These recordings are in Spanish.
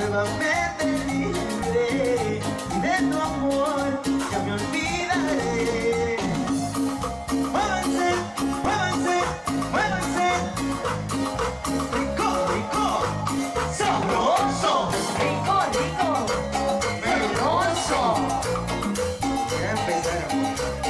nuevamente libre, y de tu amor ya me olvidaré. Muévanse, muévanse, muévanse. Rico, rico, sabroso. Rico, rico, sabroso. Ya empezaron.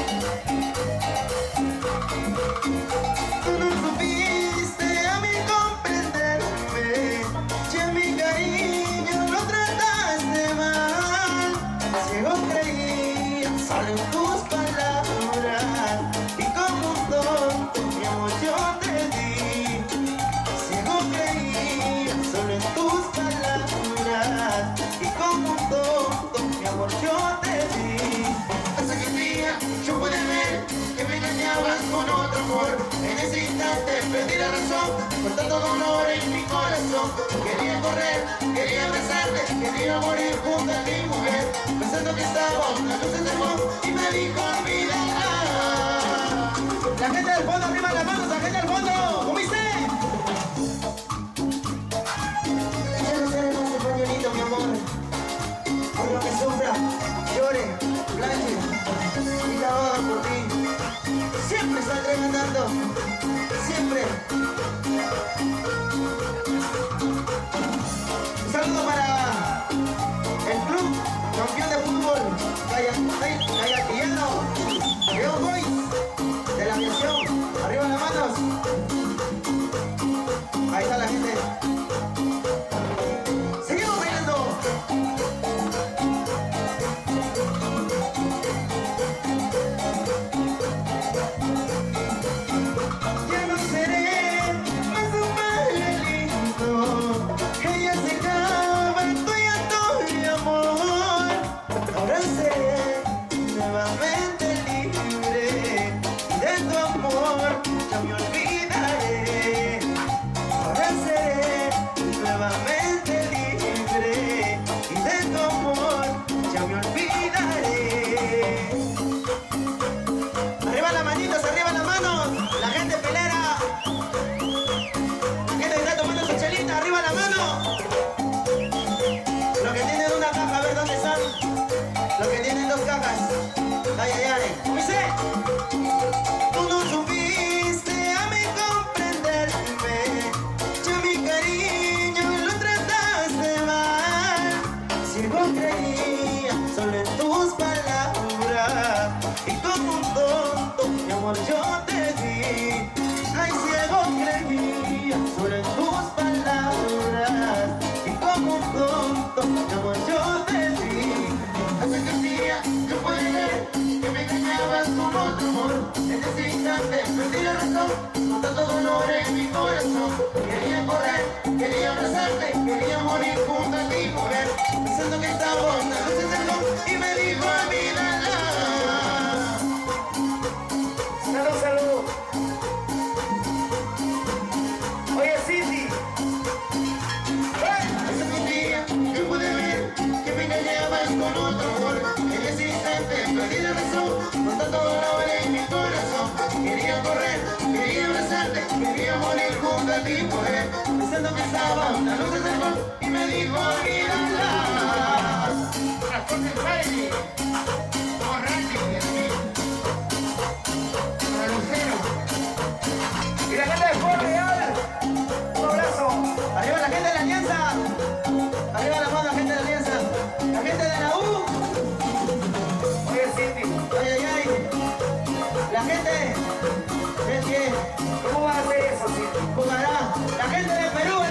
Tú no supiste a mí comprenderme, ya mi cariño lo trataste mal. Ciego creí solo en tus palabras, y como un tonto mi amor yo te di. Ciego creí solo en tus palabras, y como un tonto mi amor yo te di. Hasta que un día yo pude ver que me engañabas con otro amor. En ese instante perdí la razón, por tanto dolor en mi corazón. Quería correr, quería abrazarte, quería morir junto a mi mujer, pensando que estaba una luz en el mundo y me dijo olvídala. La gente del fondo, arriba las manos, la gente del fondo, ¿cómo dice? Ya no seré más el pañuelito, mi amor, por lo que sufra, llore, planche y trabaja por ti. Siempre saldré ganando, siempre. Un saludo para el club campeón de fútbol Guayaquillano, León Boys de la aviación. Arriba las manos. Ahí está la gente. Seguimos bailando. Ya no seré más un malelito, ella se acaba en tu llanto y amor. Ahora seré nuevamente libre, y de tu amor ya me olvidaré. Ahora seré nuevamente libre, y de tu amor ya me olvidaré. Arriba las manitos, arriba las manos, la gente pelera, la gente que está tomando su chelita, arriba la mano. Los que tienen una caja, a ver dónde están. Los que tienen dos cajas, ay, ay, ay. ¿Cómo dice? Tú no supiste a mí comprenderme, ya mi cariño lo trataste mal. Ciego creía solo en tus palabras, y como un tonto mi amor yo te di. Ay, ciego creía solo en tus palabras, y como un tonto mi amor yo te di. Hasta que un día yo pude ver que me engañabas con otro amor. En ese instante perdí la razón, con tanto dolor en mi corazón. Quería correr, quería abrazarte, quería morir junto a ti, mujer, pensando que estaba una luz en el mundo y me dijo olvídala. Salud, salud. Oye, Cindy. Hasta que un día yo pude ver que me engañabas con otro amor. En ese instante perdí la razón, con tanto dolor en mi corazón. Quería correr, quería abrazarte, quería morir junto a ti, mujer, pensando que estaba una luz en el mundo y me dijo olvídala. Transporte el baile, borracho de mí, para Lucero. Y la gente de Fort Real, un abrazo. Arriba la gente de la Alianza, arriba la mano la gente de la Alianza, la gente de la U. Oye, Cindy, ay, ay, ay. La gente del que, ¿cómo va a hacer eso, Cindy? Jugará. La gente de Perú.